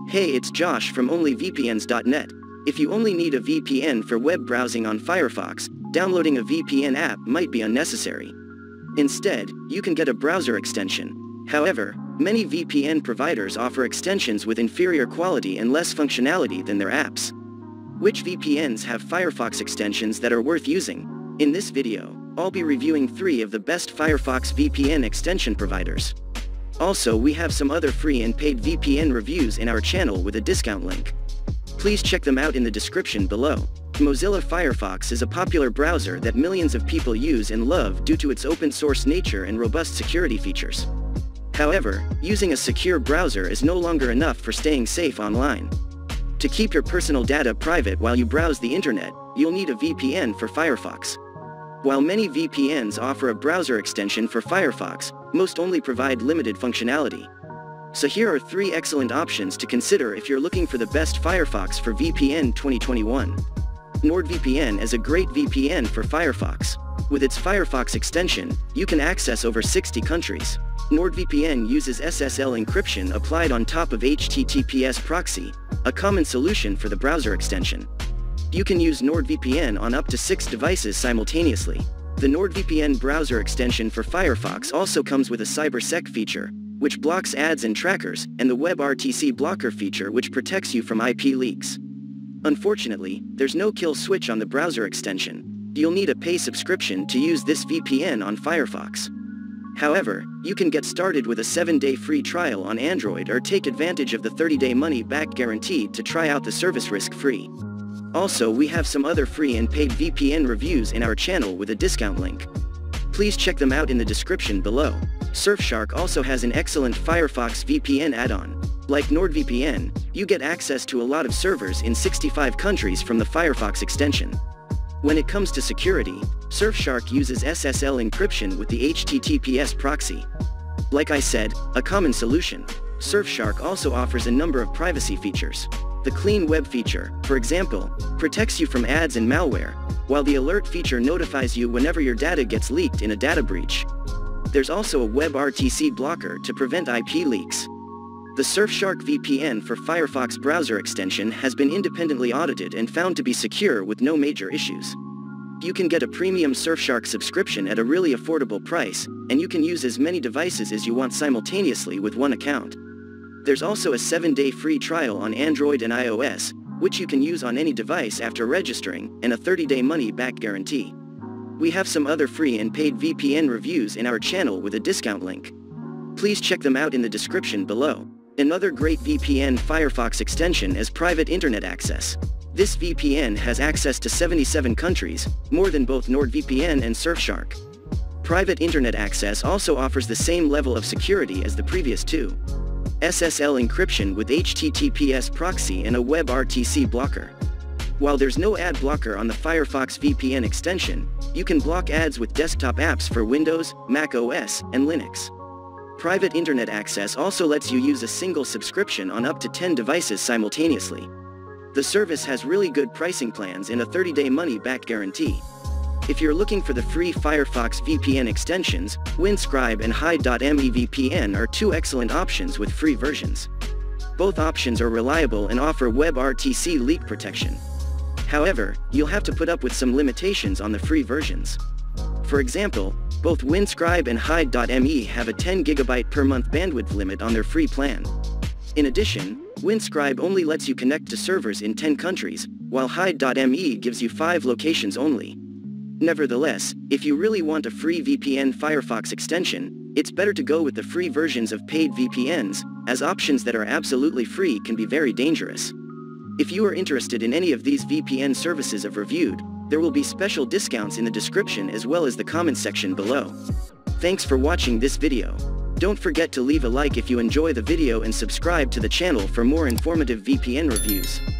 Hey, it's Josh from onlyvpns.net. If you only need a VPN for web browsing on Firefox, downloading a VPN app might be unnecessary. Instead, you can get a browser extension. However, many VPN providers offer extensions with inferior quality and less functionality than their apps. Which VPNs have Firefox extensions that are worth using? In this video, I'll be reviewing 3 of the best Firefox VPN extension providers. Also, we have some other free and paid VPN reviews in our channel with a discount link. Please check them out in the description below. Mozilla Firefox is a popular browser that millions of people use and love due to its open-source nature and robust security features. However, using a secure browser is no longer enough for staying safe online. To keep your personal data private while you browse the internet, you'll need a VPN for Firefox. While many VPNs offer a browser extension for Firefox, most only provide limited functionality. So here are 3 excellent options to consider if you're looking for the best Firefox for VPN 2021. NordVPN is a great VPN for Firefox. With its Firefox extension, you can access over 60 countries. NordVPN uses SSL encryption applied on top of HTTPS proxy, a common solution for the browser extension. You can use NordVPN on up to 6 devices simultaneously. The NordVPN browser extension for Firefox also comes with a CyberSec feature, which blocks ads and trackers, and the WebRTC blocker feature which protects you from IP leaks. Unfortunately, there's no kill switch on the browser extension. You'll need a pay subscription to use this VPN on Firefox. However, you can get started with a 7-day free trial on Android or take advantage of the 30-day money-back guarantee to try out the service risk-free. Also, we have some other free and paid VPN reviews in our channel with a discount link. Please check them out in the description below. Surfshark also has an excellent Firefox VPN add-on. Like NordVPN, you get access to a lot of servers in 65 countries from the Firefox extension. When it comes to security, Surfshark uses SSL encryption with the HTTPS proxy. Like I said, a common solution, Surfshark also offers a number of privacy features. The Clean Web feature, for example, protects you from ads and malware, while the Alert feature notifies you whenever your data gets leaked in a data breach. There's also a WebRTC blocker to prevent IP leaks. The Surfshark VPN for Firefox browser extension has been independently audited and found to be secure with no major issues. You can get a premium Surfshark subscription at a really affordable price, and you can use as many devices as you want simultaneously with one account. There's also a 7-day free trial on Android and iOS, which you can use on any device after registering, and a 30-day money-back guarantee. We have some other free and paid VPN reviews in our channel with a discount link. Please check them out in the description below. Another great VPN Firefox extension is Private Internet Access. This VPN has access to 77 countries, more than both NordVPN and Surfshark. Private Internet Access also offers the same level of security as the previous 2. SSL encryption with HTTPS proxy and a WebRTC blocker. While there's no ad blocker on the Firefox VPN extension, you can block ads with desktop apps for Windows, Mac OS, and Linux. Private Internet Access also lets you use a single subscription on up to 10 devices simultaneously. The service has really good pricing plans and a 30-day money-back guarantee. If you're looking for the free Firefox VPN extensions, Windscribe and Hide.me VPN are 2 excellent options with free versions. Both options are reliable and offer WebRTC leak protection. However, you'll have to put up with some limitations on the free versions. For example, both Windscribe and Hide.me have a 10 GB per month bandwidth limit on their free plan. In addition, Windscribe only lets you connect to servers in 10 countries, while Hide.me gives you 5 locations only. Nevertheless, if you really want a free VPN Firefox extension, it's better to go with the free versions of paid VPNs, as options that are absolutely free can be very dangerous. If you are interested in any of these VPN services I've reviewed, there will be special discounts in the description as well as the comment section below. Thanks for watching this video. Don't forget to leave a like if you enjoy the video and subscribe to the channel for more informative VPN reviews.